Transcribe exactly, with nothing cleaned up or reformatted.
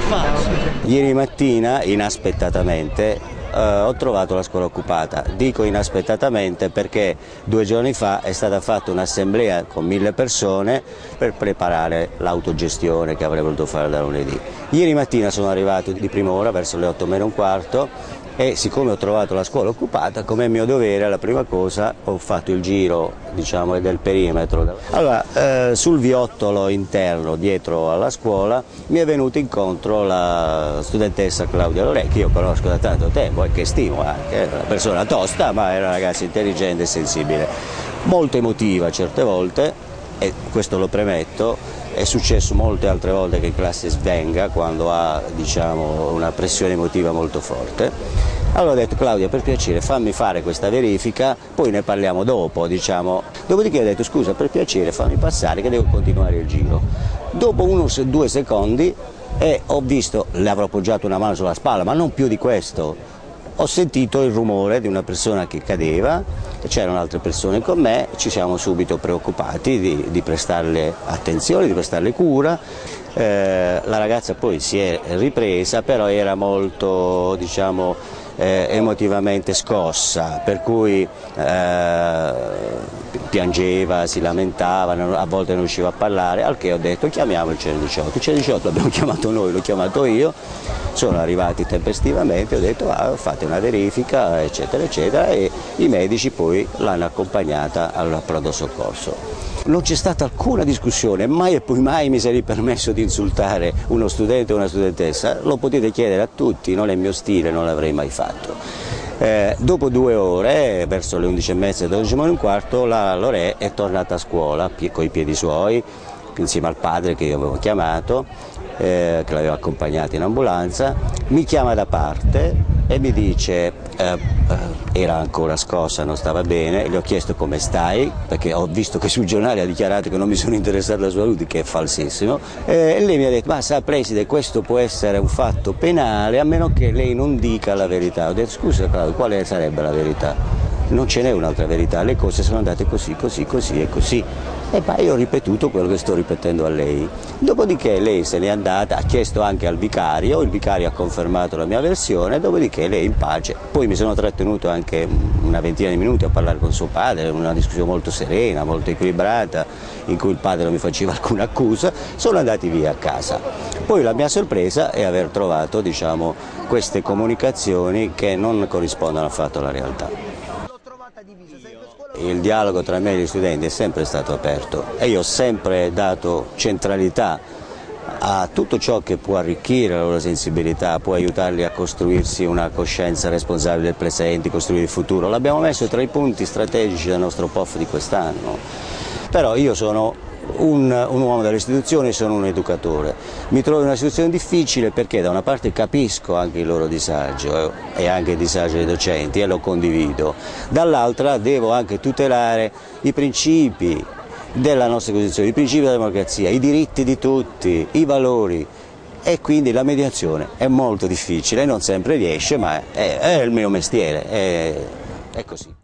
falso. Ieri mattina, inaspettatamente, eh, ho trovato la scuola occupata. Dico inaspettatamente perché due giorni fa è stata fatta un'assemblea con mille persone per preparare l'autogestione che avrei voluto fare da lunedì. Ieri mattina sono arrivato di prima ora, verso le otto meno un quarto, e siccome ho trovato la scuola occupata, come è mio dovere, la prima cosa ho fatto il giro, diciamo, del perimetro. Allora, eh, sul viottolo interno dietro alla scuola mi è venuta incontro la studentessa Claudia Lorè, che io conosco da tanto tempo e che stimo anche, è una persona tosta ma è una ragazza intelligente e sensibile, molto emotiva certe volte, e questo lo premetto. È successo molte altre volte che in classe svenga quando ha, diciamo, una pressione emotiva molto forte. Allora ho detto: Claudia, per piacere fammi fare questa verifica, poi ne parliamo dopo, diciamo. Dopodiché ho detto: scusa, per piacere fammi passare che devo continuare il giro. Dopo uno o due secondi e ho visto, le avrò appoggiato una mano sulla spalla, ma non più di questo. Ho sentito il rumore di una persona che cadeva, c'erano altre persone con me, ci siamo subito preoccupati di, di prestarle attenzione, di prestarle cura. Eh, la ragazza poi si è ripresa, però era molto, diciamo, eh, emotivamente scossa, per cui eh, piangeva, si lamentava, a volte non riusciva a parlare, al che ho detto: chiamiamo il centodiciotto. Il centodiciotto l'abbiamo chiamato noi, l'ho chiamato io. Sono arrivati tempestivamente, ho detto: ah, fate una verifica, eccetera, eccetera, e i medici poi l'hanno accompagnata al pronto soccorso. Non c'è stata alcuna discussione, mai e poi mai mi sarei permesso di insultare uno studente o una studentessa, lo potete chiedere a tutti, non è mio stile, non l'avrei mai fatto. Eh, dopo due ore, verso le undici e mezza e dodici meno un quarto, la Lorè è tornata a scuola con i piedi suoi, insieme al padre che io avevo chiamato, eh, che l'aveva accompagnata in ambulanza. Mi chiama da parte e mi dice, eh, era ancora scossa, non stava bene, le ho chiesto come stai, perché ho visto che sul giornale ha dichiarato che non mi sono interessato alla sua salute, che è falsissimo, eh, e lei mi ha detto: ma sa preside, questo può essere un fatto penale a meno che lei non dica la verità. Ho detto: scusa Claudio, quale sarebbe la verità? Non ce n'è un'altra verità, le cose sono andate così, così, così e così. E poi ho ripetuto quello che sto ripetendo a lei. Dopodiché lei se n'è andata, ha chiesto anche al vicario, il vicario ha confermato la mia versione, dopodiché lei in pace. Poi mi sono trattenuto anche una ventina di minuti a parlare con suo padre, una discussione molto serena, molto equilibrata, in cui il padre non mi faceva alcuna accusa, sono andati via a casa. Poi la mia sorpresa è aver trovato, diciamo, queste comunicazioni che non corrispondono affatto alla realtà. Il dialogo tra me e gli studenti è sempre stato aperto e io ho sempre dato centralità a tutto ciò che può arricchire la loro sensibilità, può aiutarli a costruirsi una coscienza responsabile del presente, costruire il futuro. L'abbiamo messo tra i punti strategici del nostro P O F di quest'anno. Però io sono un, un uomo delle istituzioni, sono un educatore. Mi trovo in una situazione difficile perché da una parte capisco anche il loro disagio eh, e anche il disagio dei docenti e lo condivido, dall'altra devo anche tutelare i principi della nostra Costituzione, i principi della democrazia, i diritti di tutti, i valori, e quindi la mediazione è molto difficile, non sempre riesce, ma è, è il mio mestiere, è, è così.